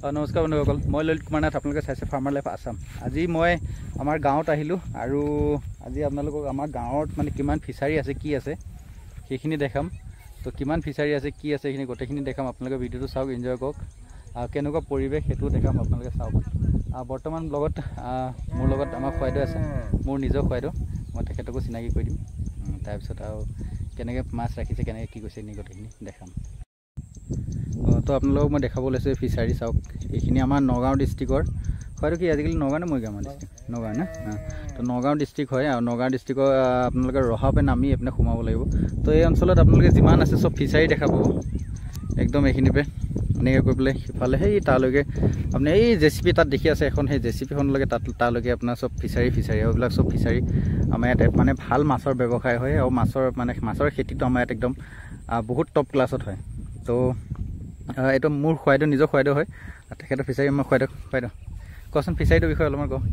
নমস্কাৰ বন্ধুসকল, মই ললিত কুমাৰ নাথ, আপোনালোকে চাইছে ফাৰ্মাৰ লাইফ আছাম। আজি মই আমাৰ গাঁৱত আহিলোঁ আৰু আজি আপোনালোকক আমাৰ গাঁৱত মানে কিমান ফিচাৰী আছে, কি আছে সেইখিনি দেখাম। তো কিমান ফিচাৰী আছে, কি আছে সেইখিনি গোটেইখিনি দেখাম। আপোনালোকে ভিডিঅ'টো চাওক, এনজয় কৰক। কেনেকুৱা পৰিৱেশ সেইটোও দেখাম, আপোনালোকে চাওক। বৰ্তমান মোৰ লগত আমাৰ খুৱাইদেউ আছে, মোৰ নিজৰ খুৱাইদেউ। মই তেখেতকো চিনাকি কৰি দিম। তাৰপিছত আৰু কেনেকৈ মাছ ৰাখিছে, কেনেকৈ কি কৈছে এনেই গোটেইখিনি দেখাম। তো আপোনালোকক মই দেখাব লৈছোঁ ফিচাৰী চাওক। এইখিনি আমাৰ নগাঁও ডিষ্ট্ৰিক্টৰ হয়তো কি আজিকালি নগাঁও নে মৰিগাঁও ডিষ্ট্ৰিক্ট, নগাঁও নে? তো নগাঁও ডিষ্ট্ৰিক্ট হয় আৰু নগাঁও ডিষ্ট্ৰিক্টৰ আপোনালোকে ৰহাপে নামি এইপিনে সোমাব লাগিব। তো এই অঞ্চলত আপোনালোকে যিমান আছে চব ফিচাৰী দেখা পাব। একদম এইখিনিপে এনেকৈ গৈ পেলাই সিফালে সেই তালৈকে আপুনি এই জেচিপি তাত দেখি আছে এখন, সেই জেচিপিখনলৈকে তালৈকে আপোনাৰ চব ফিচাৰী আৰু এইবিলাক চব ফিচাৰী। আমাৰ ইয়াত মানে ভাল মাছৰ ব্যৱসায় হয় আৰু মাছৰ খেতিটো আমাৰ ইয়াত একদম বহুত টপ ক্লাছত হয়। তো এইটো মোৰ খুৱাইদেউ, নিজৰ খুৱাইদেউ হয়। তেখেতৰ ফিচাৰী মই খুৱাইদেউ কচোন ফিচাৰীটোৰ বিষয়ে অলপমান কওঁ।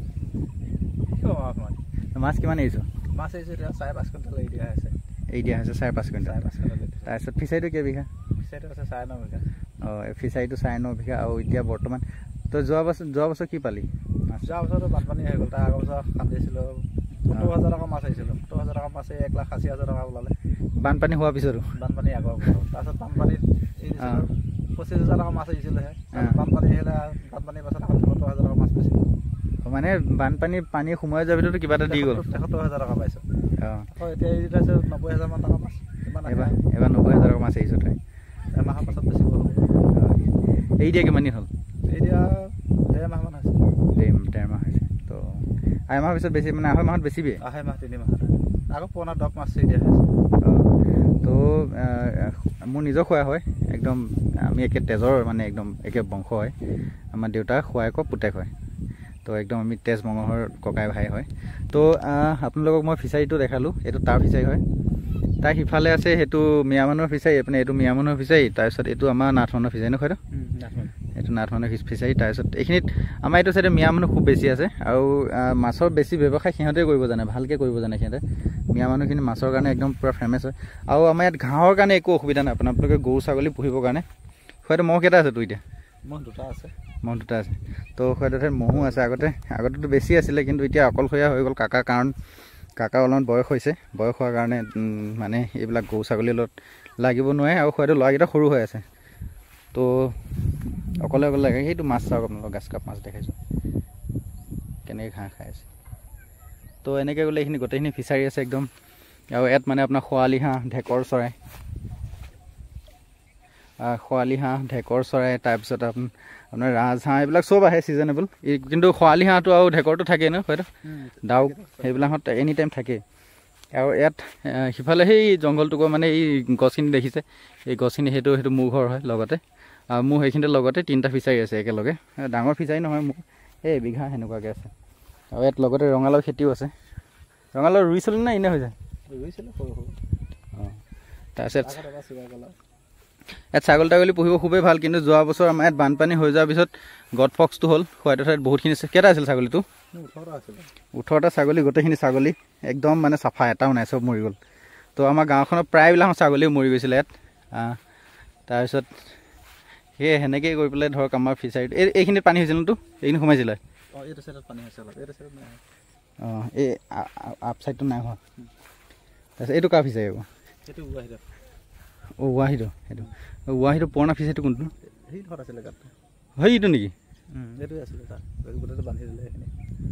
মাছ কিমান এৰিছোঁ? মাছ এৰিছোঁ এতিয়া 5.5 কুইণ্টেল এৰি দিয়া হৈছে। 5.5 কুইণ্টেল। তাৰপিছত ফিচাৰীটো কেইবিঘা? ফিচাৰীটো আছে 9.5 বিঘা। এই ফিচাৰীটো 9.5 বিঘা। আৰু এতিয়া বৰ্তমান তো যোৱা বছৰ কি পালি? যোৱা বছৰটো বানপানী হৈ গ'ল। তাৰ আগৰ বছৰ খান্দিছিলোঁ 70,000 টকা মাছ আহিছিলোঁ। 70,000 টকা মাছ 1,80,000 টকা ওলালে বানপানী হোৱাৰ পিছতো। বানপানী আগৰ তাৰপিছত বানপানীত 25,000 টকা মাছ আহিছিলেহে। বানপানী আহিলে বানপানীৰ পাছত 70,000 টকা মাছ পাইছিলোঁ। মানে পানী সোমাই যোৱাৰ ভিতৰতো কিবা এটা দি গ'ল। 73,000 টকা পাইছোঁ। আকৌ এতিয়া এৰি দিছোঁ 90,000 মান টকা মাছ। এবাৰ 90,000 টকা মাছ এৰিছোঁ তই? এমাহৰ পাছত বেছি হ'ব। এৰি দিয়া কিমান দিন হ'ল? এৰি দিয়া 1.5 মাহ মান হৈছে। 1.5 মাহ হৈছে। তো আঢ়ৈ মাহৰ পিছত বেছি মানে আঢ়ৈ মাহত বেছিবি? আঢ়ৈ মাহ 3 মাহত আকৌ পুৰণা ডক মাছ এৰি দিয়া হৈছে। তো মোৰ নিজৰ খোৱা হয়, একদম আমি একে তেজৰ মানে একদম একে বংশ হয়। আমাৰ দেউতাৰ খোৱাইকৰ পুতেক হয়। তো একদম আমি তেজ মঙহৰ ককাই ভাই হয়। তো আপোনালোকক মই ফিচাৰীটো দেখালোঁ, এইটো তাৰ ফিচাৰী হয়। তাৰ সিফালে আছে সেইটো মিয়া মানুহৰ ফিচাৰী, আপুনি এইটো মিয়া মানুহৰ ফিচাৰী। তাৰপিছত এইটো আমাৰ নাথ মানুহৰ ফিচাৰী নকয়তো, এইটো নাথ মানুহৰ ফিচাৰী। তাৰপিছত এইখিনিত আমাৰ এইটো চাইডে মিয়া মানুহ খুব বেছি আছে আৰু মাছৰ বেছি ব্যৱসায় সিহঁতে কৰিব জানে, ভালকৈ কৰিব জানে সিহঁতে। মিয়া মানুহখিনি মাছৰ কাৰণে একদম পূৰা ফেমাছ হয়। আৰু আমাৰ ইয়াত ঘাঁহৰ কাৰণে একো অসুবিধা নাই। আপোনালোকে গৰু ছাগলী পুহিবৰ কাৰণে হয়তো মহ কেইটা আছে তোৰ এতিয়া? মহ দুটা আছে। তো হয়তো মহো আছে। আগতেতো বেছি আছিলে, কিন্তু এতিয়া অকলশৰীয়া হৈ গ'ল কাৰণ কাকা অলপমান বয়স হৈছে। বয়স হোৱাৰ কাৰণে মানে এইবিলাক গৰু ছাগলীৰ লগত লাগিব নোৱাৰে আৰু হয়তো ল'ৰাকেইটা সৰু হৈ আছে। তো অকলে লাগে। সেইটো মাছ চাওক, আপোনালোকক গাছ কাপ মাছ দেখাইছোঁ কেনেকৈ ঘাঁহ খাই আছে। তো এনেকৈ গ'লে এইখিনি গোটেইখিনি ফিচাৰী আছে একদম। আৰু ইয়াত মানে আপোনাৰ খোৱালি হাঁহ, ঢেকৰ চৰাই, তাৰপিছত আপোনাৰ ৰাজহাঁহ, এইবিলাক চব আহে ছিজনেবল। কিন্তু খোৱালি হাঁহটো আৰু ঢেকৰটো থাকেই ন হয়তো, ডাউক সেইবিলাকত এনি টাইম থাকেই। আৰু ইয়াত সিফালে সেই জংঘলটোকো মানে এই গছখিনি দেখিছে, এই গছখিনি সেইটো মোৰ ঘৰ হয় লগতে। আৰু মোৰ সেইখিনিতে লগতে 3টা ফিচাৰী আছে একেলগে। ডাঙৰ ফিচাৰী নহয় মোৰ, এই এবিঘা সেনেকুৱাকৈ আছে। আৰু ইয়াত লগতে ৰঙালাও খেতিও আছে। ৰঙালাও ৰুইছিলোঁ নে এনে হৈ যায়? ৰুইছিলোঁ সৰু। তাৰপিছত ইয়াত ছাগলী তাগলী পুহিব খুবেই ভাল। কিন্তু যোৱা বছৰ আমাৰ ইয়াত বানপানী হৈ যোৱাৰ পিছত গড ফক্সটো হ'ল। খুৱাইদেউ ঠাইত বহুতখিনি আছে। কেইটা আছিল ছাগলীটো? 18টা ছাগলী। গোটেইখিনি ছাগলী একদম মানে চাফা, এটাও নাই, চব মৰি গ'ল। তো আমাৰ গাঁওখনত প্ৰায়বিলাক ছাগলীও মৰি গৈছিলে ইয়াত। তাৰপিছত সেনেকৈয়ে গৈ পেলাই ধৰক আমাৰ ফিচাৰীটো এইখিনিত পানী হৈছিলতো, এইখিনি সোমাইছিলে। এইটো চাইডত পানী হৈছে অলপ, এইটো চাইডত নাই। এই আপ চাইডটো নাই হোৱা। তাৰপিছত এইটো কাৰ ফিচাৰী হ'ব? সেইটো ৱাহিদৰ। সেইটো ৱাহিদৰ পুৰণা ফিচাৰীটো কোনটো? সেইটো আছিলে গাঁতটো। সেইটো নেকি? এইটোৱে আছিলে তাত, গোটেইটো বান্ধি দিলে সেইখিনি।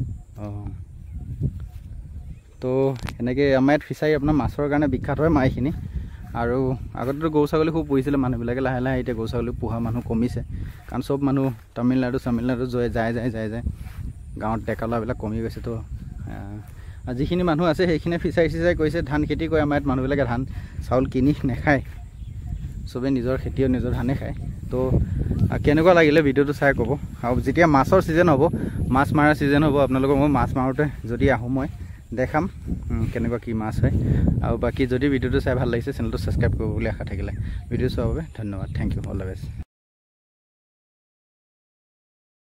তো এনেকৈ আমাৰ ইয়াত ফিচাৰী আপোনাৰ মাছৰ কাৰণে বিখ্যাত হয় এইখিনি। আৰু আগতেতো গৰু ছাগলী খুব পুহিছিলে মানুহবিলাকে, লাহে লাহে এতিয়া গৰু ছাগলী পোহা মানুহ কমিছে। কাৰণ চব মানুহ তামিলনাডু যায়। গাঁৱত ডেকা ল'ৰাবিলাক কমি গৈছে। তো যিখিনি মানুহ আছে সেইখিনিয়ে ফিচাৰী কৰিছে, ধান খেতি কৰে। আমাৰ ইয়াত মানুহবিলাকে ধান চাউল কিনি নাখায়, চবেই নিজৰ খেতি আৰু নিজৰ ধানে খায়। তো কেনেকুৱা লাগিলে ভিডিঅ'টো চাই ক'ব। আৰু যেতিয়া মাছৰ ছিজন হ'ব, মাছ মাৰাৰ ছিজন হ'ব, আপোনালোকক মই মাছ মাৰোঁতে যদি আহোঁ মই দেখাম কেনেকুৱা কি মাছ হয়। আৰু বাকী যদি ভিডিঅ'টো চাই ভাল লাগিছে চেনেলটো ছাবস্ক্ৰাইব কৰিব বুলি আশা থাকিলে। ভিডিঅ' চোৱাৰ বাবে ধন্যবাদ। Thank you, all the best.